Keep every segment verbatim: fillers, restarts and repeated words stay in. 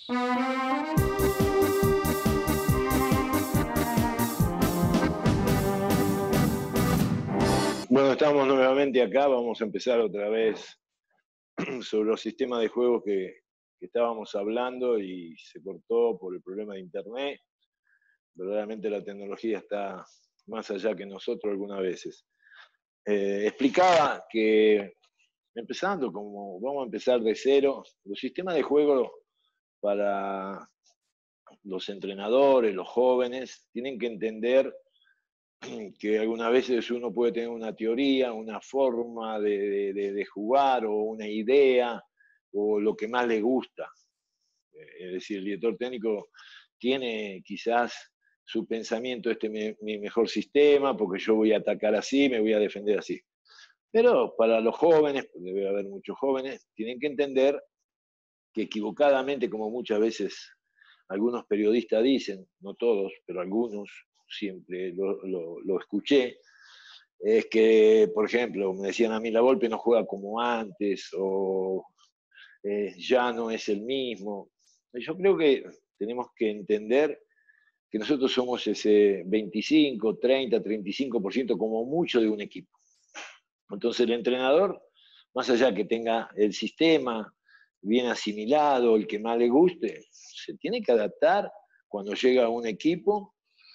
Bueno, estamos nuevamente acá, vamos a empezar otra vez sobre los sistemas de juego que, que estábamos hablando y se cortó por el problema de internet. Verdaderamente la tecnología está más allá que nosotros algunas veces. Eh, explicaba que, empezando como vamos a empezar de cero, los sistemas de juego para los entrenadores, los jóvenes, tienen que entender que algunas veces uno puede tener una teoría, una forma de, de, de jugar o una idea o lo que más le gusta. Es decir, el director técnico tiene quizás su pensamiento, este es mi, mi mejor sistema, porque yo voy a atacar así, me voy a defender así. Pero para los jóvenes, debe haber muchos jóvenes, tienen que entender que equivocadamente, como muchas veces algunos periodistas dicen, no todos, pero algunos, siempre lo, lo, lo escuché, es que, por ejemplo, me decían a mí, la Volpe no juega como antes, o eh, ya no es el mismo. Yo creo que tenemos que entender que nosotros somos ese veinticinco, treinta, treinta y cinco por ciento como mucho de un equipo. Entonces el entrenador, más allá que tenga el sistema bien asimilado, el que más le guste, se tiene que adaptar cuando llega a un equipo.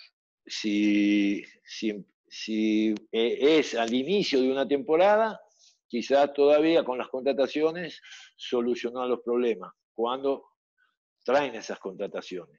Si, si, si es al inicio de una temporada, quizás todavía con las contrataciones solucionó los problemas, cuando traen esas contrataciones.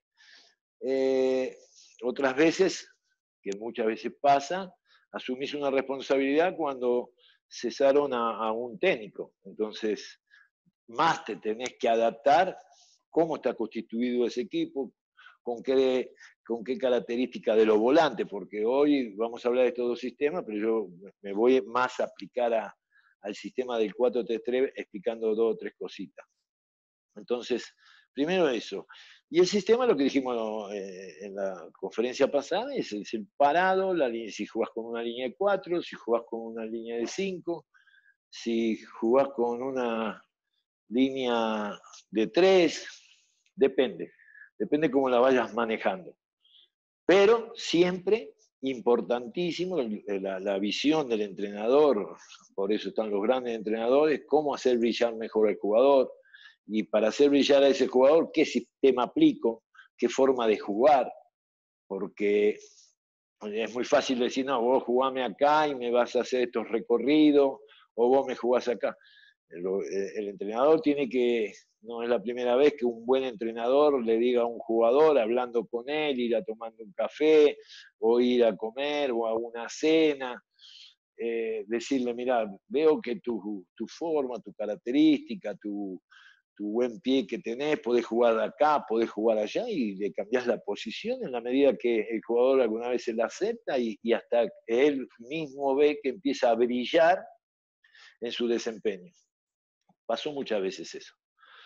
Eh, otras veces, que muchas veces pasa, asumís una responsabilidad cuando cesaron a, a un técnico. Entonces, más te tenés que adaptar cómo está constituido ese equipo, con qué, con qué características de los volantes, porque hoy vamos a hablar de estos dos sistemas, pero yo me voy más a aplicar a, al sistema del cuatro tres tres explicando dos o tres cositas. Entonces, primero eso. Y el sistema, lo que dijimos eh, en la conferencia pasada, es, es el parado, la línea, si jugás con una línea de cuatro, si jugás con una línea de cinco, si jugás con una línea de tres, depende. Depende cómo la vayas manejando. Pero siempre importantísimo la, la visión del entrenador, por eso están los grandes entrenadores, cómo hacer brillar mejor al jugador, y para hacer brillar a ese jugador, qué sistema aplico, qué forma de jugar, porque es muy fácil decir, no, vos jugame acá y me vas a hacer estos recorridos, o vos me jugás acá. El, el entrenador tiene que, no es la primera vez que un buen entrenador le diga a un jugador, hablando con él, ir a tomando un café, o ir a comer, o a una cena, eh, decirle, mira, veo que tu, tu forma, tu característica, tu, tu buen pie que tenés, podés jugar acá, podés jugar allá, y le cambiás la posición en la medida que el jugador alguna vez se la acepta, y, y hasta él mismo ve que empieza a brillar en su desempeño. Pasó muchas veces eso.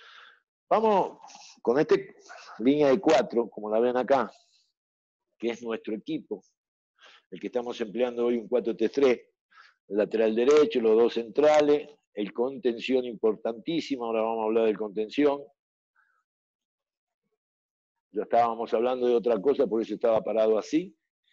Vamos con esta línea de cuatro, como la ven acá, que es nuestro equipo, el que estamos empleando hoy, un cuatro tres tres, el lateral derecho, los dos centrales, el contención importantísimo, ahora vamos a hablar del contención. Ya estábamos hablando de otra cosa, por eso estaba parado así.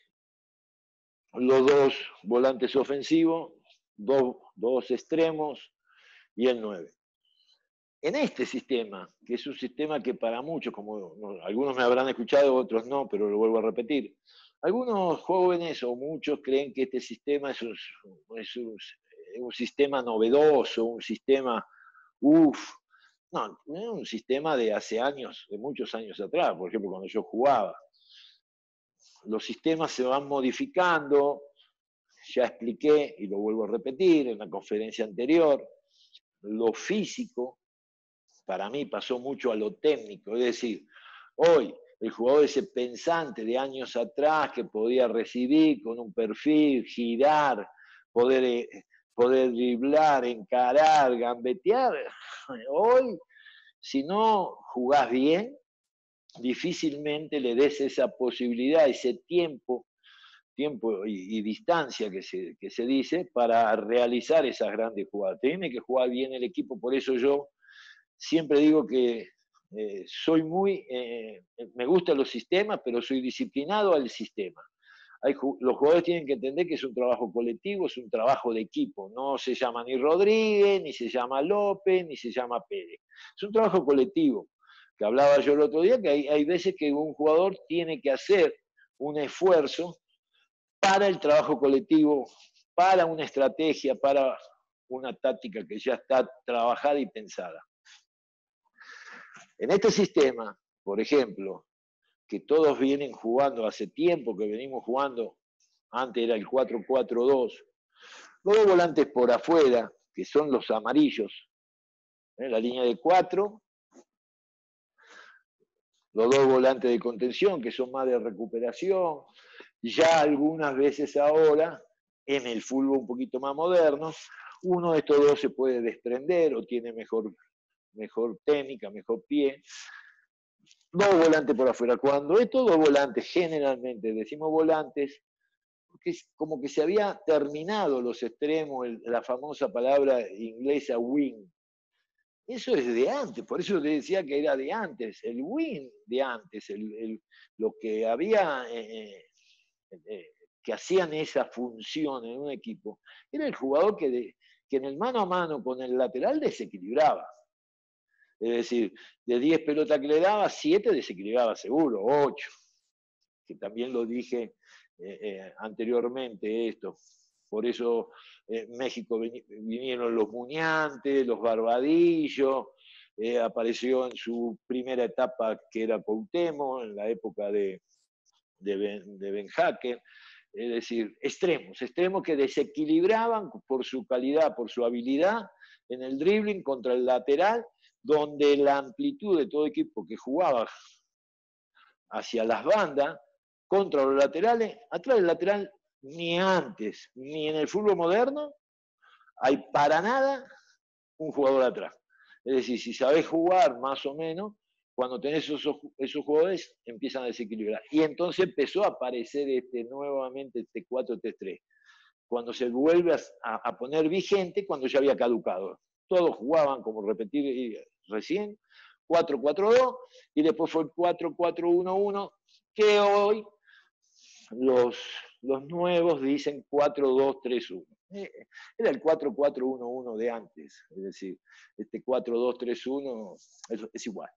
Los dos volantes ofensivos, dos, dos extremos y el nueve. En este sistema, que es un sistema que para muchos, como no, algunos me habrán escuchado, otros no, pero lo vuelvo a repetir, algunos jóvenes o muchos creen que este sistema es un, es un, un sistema novedoso, un sistema, uff, no, es un sistema de hace años, de muchos años atrás, por ejemplo, cuando yo jugaba. Los sistemas se van modificando, ya expliqué y lo vuelvo a repetir en la conferencia anterior, lo físico, para mí pasó mucho a lo técnico, es decir, hoy el jugador ese pensante de años atrás que podía recibir con un perfil, girar, poder, poder driblar, encarar, gambetear, hoy si no jugás bien, difícilmente le des esa posibilidad, ese tiempo, tiempo y, y distancia que se, que se dice para realizar esas grandes jugadas. Tiene que jugar bien el equipo, por eso yo siempre digo que eh, soy muy, eh, me gustan los sistemas, pero soy disciplinado al sistema. Hay, los jugadores tienen que entender que es un trabajo colectivo, es un trabajo de equipo. No se llama ni Rodríguez, ni se llama López, ni se llama Pérez. Es un trabajo colectivo. Que hablaba yo el otro día, que hay, hay veces que un jugador tiene que hacer un esfuerzo para el trabajo colectivo, para una estrategia, para una táctica que ya está trabajada y pensada. En este sistema, por ejemplo, que todos vienen jugando hace tiempo, que venimos jugando, antes era el cuatro cuatro dos, los dos volantes por afuera, que son los amarillos, ¿eh? La línea de cuatro, los dos volantes de contención, que son más de recuperación, ya algunas veces ahora, en el fútbol un poquito más moderno, uno de estos dos se puede desprender o tiene mejor, mejor técnica, mejor pie. Dos volantes por afuera. Cuando estos dos volantes, generalmente decimos volantes, porque es como que se había terminado los extremos, el, la famosa palabra inglesa wing. Eso es de antes, por eso te decía que era de antes, el wing de antes, el, el, lo que había, eh, eh, que hacían esa función en un equipo, era el jugador que, de, que en el mano a mano con el lateral desequilibraba. Es decir, de diez pelotas que le daba, siete desequilibraba seguro, ocho. Que también lo dije eh, eh, anteriormente esto. Por eso en eh, México vinieron los Muñantes, los Barbadillos, eh, apareció en su primera etapa que era Cuauhtémoc, en la época de, de, Ben, de Ben Hacker. Es decir, extremos, extremos que desequilibraban por su calidad, por su habilidad en el dribbling contra el lateral, donde la amplitud de todo equipo que jugaba hacia las bandas, contra los laterales, atrás del lateral, ni antes, ni en el fútbol moderno, hay para nada un jugador atrás. Es decir, si sabés jugar más o menos, cuando tenés esos, esos jugadores, empiezan a desequilibrar. Y entonces empezó a aparecer este, nuevamente este cuatro tres tres. Cuando se vuelve a, a poner vigente, cuando ya había caducado. Todos jugaban, como repetí recién, cuatro cuatro dos, y después fue el cuatro cuatro uno uno, que hoy los, los nuevos dicen cuatro dos tres uno. Era el cuatro cuatro uno uno de antes, es decir, este cuatro dos tres uno es, es igual,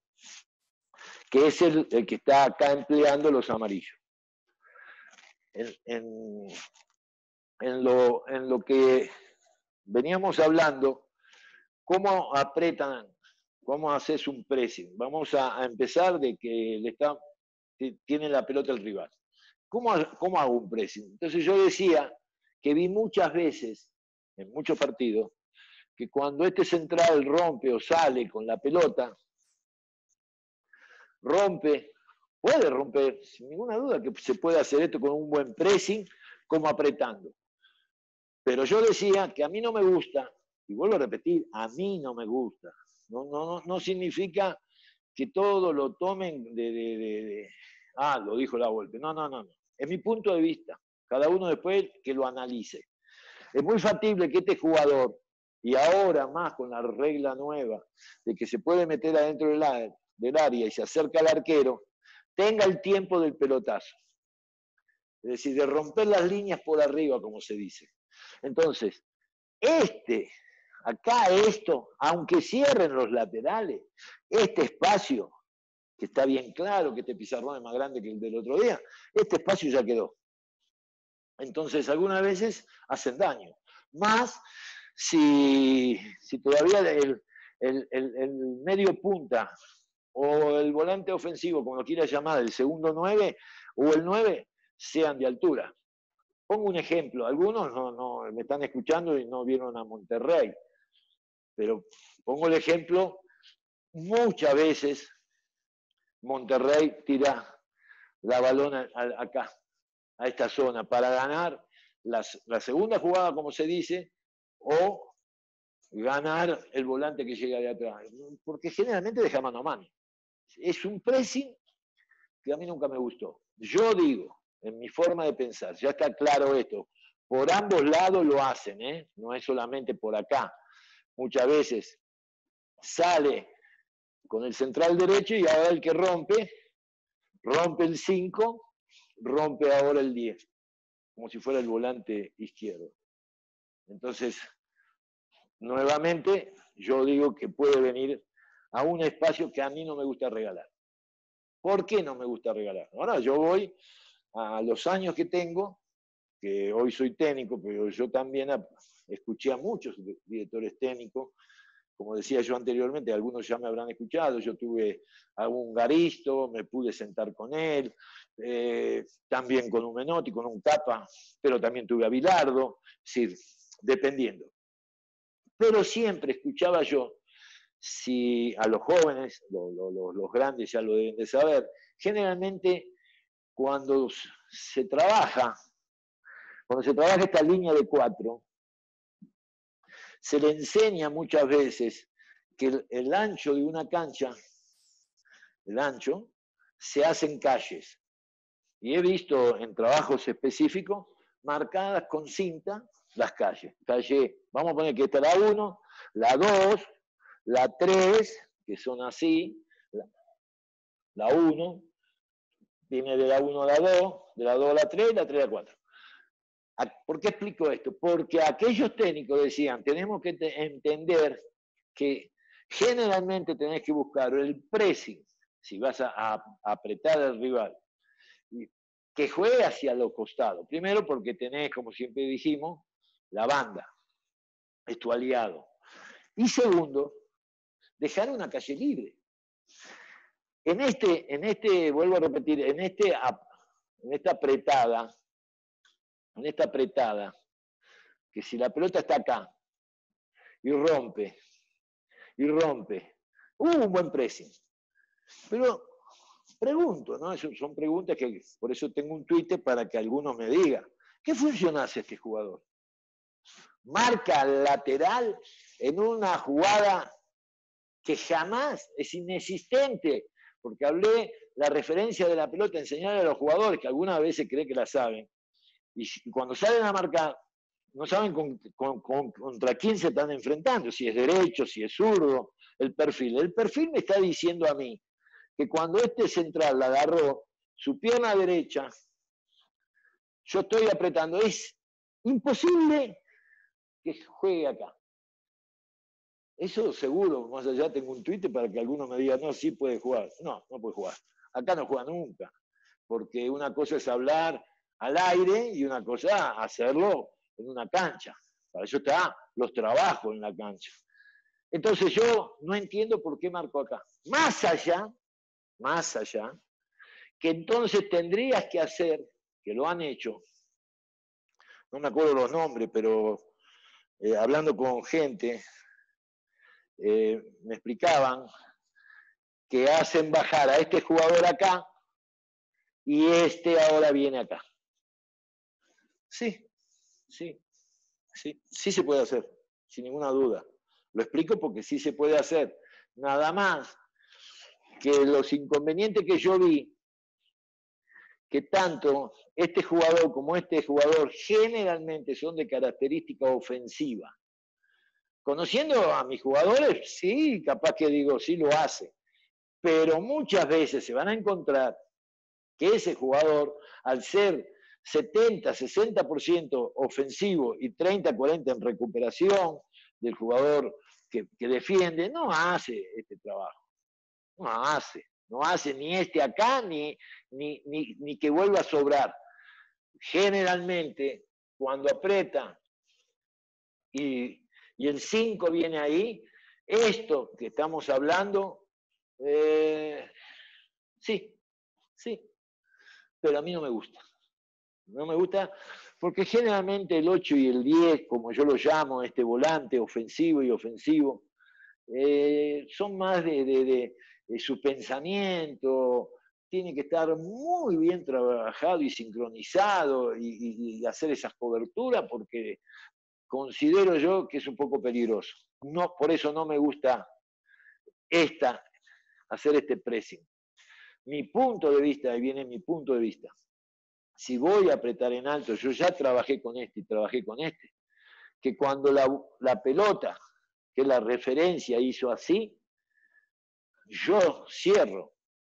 que es el, el que está acá empleando los amarillos. En, en, en, lo, en lo que veníamos hablando, ¿cómo apretan? ¿Cómo haces un pressing? Vamos a, a empezar de que le está, tiene la pelota el rival. ¿Cómo, ¿Cómo hago un pressing? Entonces yo decía que vi muchas veces, en muchos partidos, que cuando este central rompe o sale con la pelota, rompe, puede romper, sin ninguna duda que se puede hacer esto con un buen pressing, como apretando. Pero yo decía que a mí no me gusta, y vuelvo a repetir, a mí no me gusta. No, no, no, no significa que todo lo tomen de, de, de, de, ah, lo dijo la Volpe. No, no, no, no. Es mi punto de vista. Cada uno después que lo analice. Es muy factible que este jugador, y ahora más con la regla nueva, de que se puede meter adentro del, del área y se acerca al arquero, tenga el tiempo del pelotazo. Es decir, de romper las líneas por arriba, como se dice. Entonces, este, acá esto, aunque cierren los laterales, este espacio, que está bien claro que este pizarrón es más grande que el del otro día, este espacio ya quedó. Entonces, algunas veces hacen daño. Más si, si todavía el, el, el, el medio punta o el volante ofensivo, como lo quiera llamar, el segundo nueve o el nueve, sean de altura. Pongo un ejemplo, algunos no, no me están escuchando y no vieron a Monterrey, pero pongo el ejemplo, muchas veces Monterrey tira la balona acá, a esta zona, para ganar la, la segunda jugada, como se dice, o ganar el volante que llega de atrás, porque generalmente deja mano a mano. Es un pressing que a mí nunca me gustó. Yo digo, en mi forma de pensar, ya está claro esto, por ambos lados lo hacen, ¿eh? No es solamente por acá. Muchas veces sale con el central derecho y ahora el que rompe, rompe el cinco, rompe ahora el diez, como si fuera el volante izquierdo. Entonces, nuevamente, yo digo que puede venir a un espacio que a mí no me gusta regalar. ¿Por qué no me gusta regalar? Ahora yo voy a los años que tengo, que hoy soy técnico, pero yo también escuché a muchos directores técnicos, como decía yo anteriormente, algunos ya me habrán escuchado, yo tuve a un Garisto, me pude sentar con él, eh, también con un Menotti, con un Capa, pero también tuve a Bilardo, es decir, dependiendo. Pero siempre escuchaba yo, si a los jóvenes, lo, lo, lo, los grandes ya lo deben de saber, generalmente cuando se trabaja, cuando se trabaja esta línea de cuatro, se le enseña muchas veces que el, el ancho de una cancha, el ancho, se hace en calles. Y he visto en trabajos específicos marcadas con cinta las calles. Calle, vamos a poner que esta es la uno, la dos, la tres, que son así, la uno, viene de la uno a la dos, de la dos a la tres, y la tres a la cuatro. ¿Por qué explico esto? Porque aquellos técnicos decían, tenemos que entender que generalmente tenés que buscar el pressing, si vas a, a, a apretar al rival, que juegue hacia los costados. Primero porque tenés, como siempre dijimos, la banda, es tu aliado. Y segundo, dejar una calle libre. En este, en este, vuelvo a repetir, en, este, en esta apretada, en esta apretada, que si la pelota está acá y rompe, y rompe, hubo uh, un buen pressing. Pero pregunto, ¿no? Son preguntas que por eso tengo un Twitter para que algunos me digan, ¿qué función hace este jugador? Marca lateral en una jugada que jamás es inexistente, porque hablé la referencia de la pelota, enseñarle a los jugadores que algunas veces creen que la saben, y cuando salen a marcar, no saben con, con, con, contra quién se están enfrentando, si es derecho, si es zurdo, el perfil. El perfil me está diciendo a mí que cuando este central la agarró, su pierna derecha, yo estoy apretando, es imposible que juegue acá. Eso seguro, más allá tengo un Twitter para que algunos me digan, no, sí puede jugar. No, no puede jugar. Acá no juega nunca, porque una cosa es hablar al aire y una cosa hacerlo en una cancha. Para eso está los trabajos en la cancha. Entonces yo no entiendo por qué marcó acá. Más allá, más allá, que entonces tendrías que hacer, que lo han hecho, no me acuerdo los nombres, pero eh, hablando con gente, eh, me explicaban que hacen bajar a este jugador acá y este ahora viene acá. Sí, sí, sí, sí se puede hacer, sin ninguna duda. Lo explico porque sí se puede hacer. Nada más que los inconvenientes que yo vi, que tanto este jugador como este jugador generalmente son de característica ofensiva. Conociendo a mis jugadores, sí, capaz que digo, sí lo hace. Pero muchas veces se van a encontrar que ese jugador, al ser setenta, sesenta por ciento ofensivo y treinta, cuarenta en recuperación del jugador que, que defiende, no hace este trabajo. No hace. No hace ni este acá, ni, ni, ni, ni que vuelva a sobrar. Generalmente, cuando aprieta y, y el cinco viene ahí, esto que estamos hablando, eh, sí, sí, pero a mí no me gusta. No me gusta porque generalmente el ocho y el diez, como yo lo llamo, este volante ofensivo y ofensivo, eh, son más de, de, de, de su pensamiento, tiene que estar muy bien trabajado y sincronizado y, y, y hacer esas coberturas porque considero yo que es un poco peligroso. No, por eso no me gusta esta, hacer este pressing. Mi punto de vista, ahí viene mi punto de vista. Si voy a apretar en alto, yo ya trabajé con este y trabajé con este, que cuando la, la pelota, que la referencia hizo así, yo cierro.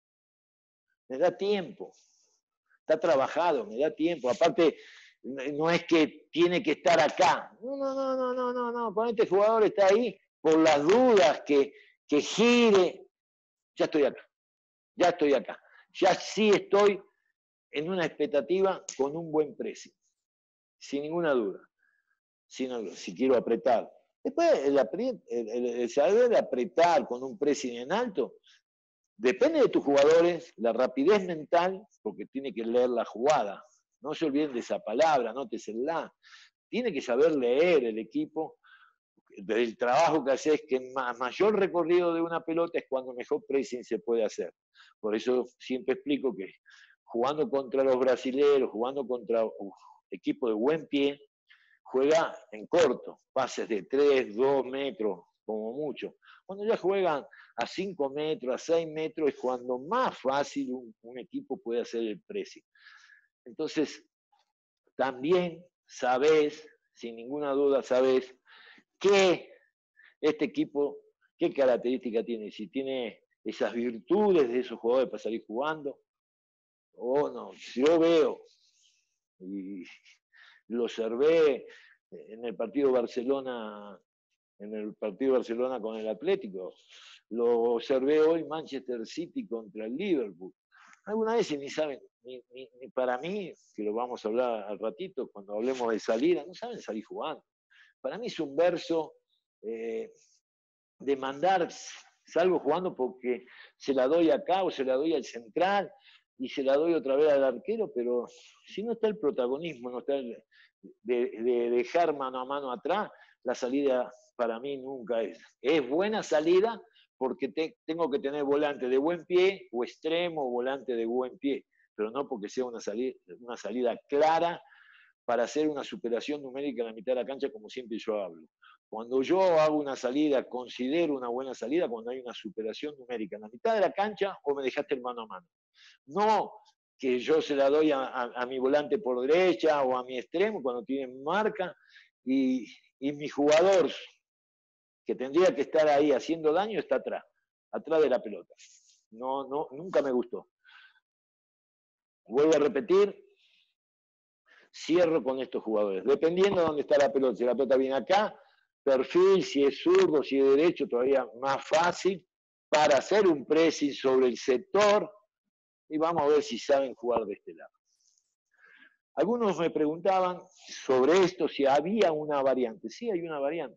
Me da tiempo. Está trabajado, me da tiempo. Aparte, no es que tiene que estar acá. No, no, no, no, no, no, no. Por este jugador está ahí por las dudas, que, que gire. Ya estoy acá. Ya estoy acá. Ya sí estoy en una expectativa con un buen precio. Sin ninguna duda. Si, no, si quiero apretar. Después, el, el, el, el saber apretar con un pressing en alto, depende de tus jugadores, la rapidez mental, porque tiene que leer la jugada. No se olviden de esa palabra, nótesela. Tiene que saber leer el equipo. El trabajo que haces, que en mayor recorrido de una pelota es cuando mejor pressing se puede hacer. Por eso siempre explico que jugando contra los brasileños, jugando contra uf, equipos de buen pie, juega en corto, pases de tres, dos metros, como mucho. Cuando ya juegan a cinco metros, a seis metros, es cuando más fácil un, un equipo puede hacer el pressing. Entonces, también sabés, sin ninguna duda sabés, que este equipo, qué característica tiene, si tiene esas virtudes de esos jugadores para salir jugando, o no. Yo veo, y lo observé en el partido Barcelona, en el partido Barcelona con el Atlético, lo observé hoy Manchester City contra el Liverpool. Alguna vez ni saben, ni, ni, ni para mí, que lo vamos a hablar al ratito, cuando hablemos de salida, no saben salir jugando. Para mí es un verso eh, de mandar, salgo jugando porque se la doy acá o se la doy al central y se la doy otra vez al arquero, pero si no está el protagonismo, no está el, de, de dejar mano a mano atrás, la salida para mí nunca es. Es buena salida porque te, tengo que tener volante de buen pie o extremo o volante de buen pie, pero no porque sea una salida, una salida clara para hacer una superación numérica en la mitad de la cancha, como siempre yo hablo. Cuando yo hago una salida, considero una buena salida cuando hay una superación numérica en la mitad de la cancha o me dejaste el mano a mano. No que yo se la doy a, a, a mi volante por derecha o a mi extremo cuando tienen marca y, y mi jugador que tendría que estar ahí haciendo daño está atrás, atrás de la pelota. No, no, nunca me gustó. Vuelvo a repetir, cierro con estos jugadores. Dependiendo de dónde está la pelota, si la pelota viene acá, perfil, si es zurdo, si es derecho, todavía más fácil, para hacer un pressing sobre el sector, y vamos a ver si saben jugar de este lado. Algunos me preguntaban sobre esto, si había una variante. Sí, hay una variante.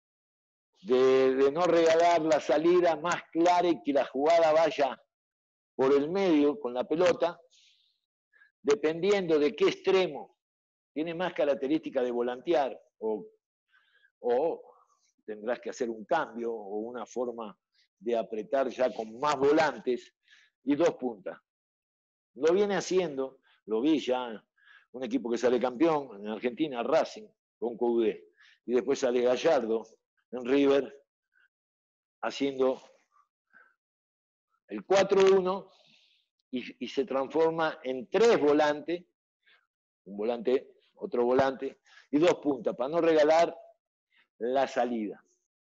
De, de no regalar la salida más clara y que la jugada vaya por el medio con la pelota, dependiendo de qué extremo tiene más característica de volantear o, o tendrás que hacer un cambio o una forma de apretar ya con más volantes y dos puntas. Lo viene haciendo, lo vi ya, un equipo que sale campeón en Argentina, Racing, con C U D, y después sale Gallardo en River, haciendo el cuatro uno y, y se transforma en tres volantes, un volante, otro volante, y dos puntas, para no regalar la salida.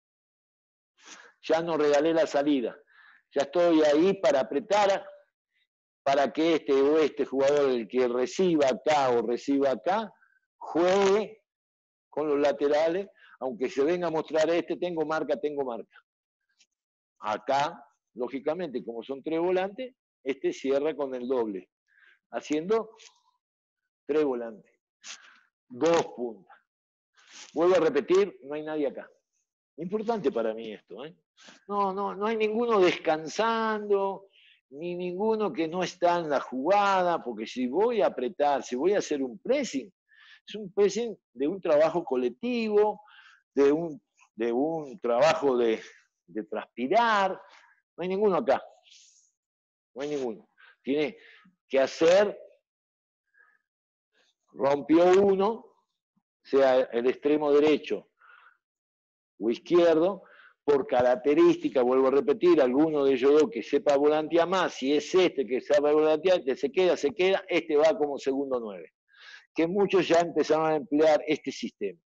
Ya no regalé la salida, ya estoy ahí para apretar, para que este o este jugador, el que reciba acá o reciba acá, juegue con los laterales, aunque se venga a mostrar este, tengo marca, tengo marca. Acá, lógicamente, como son tres volantes, este cierra con el doble, haciendo tres volantes, dos puntas. Vuelvo a repetir, no hay nadie acá. Importante para mí esto, ¿eh? No, no, no hay ninguno descansando, ni ninguno que no está en la jugada, porque si voy a apretar, si voy a hacer un pressing, es un pressing de un trabajo colectivo, de un, de un trabajo de, de transpirar. No hay ninguno acá. No hay ninguno. Tiene que hacer, rompió uno, sea el extremo derecho o izquierdo, por característica, vuelvo a repetir, alguno de ellos dos que sepa volantear más, si es este que sabe volantear, que se queda, se queda, este va como segundo nueve. Que muchos ya empezaron a emplear este sistema.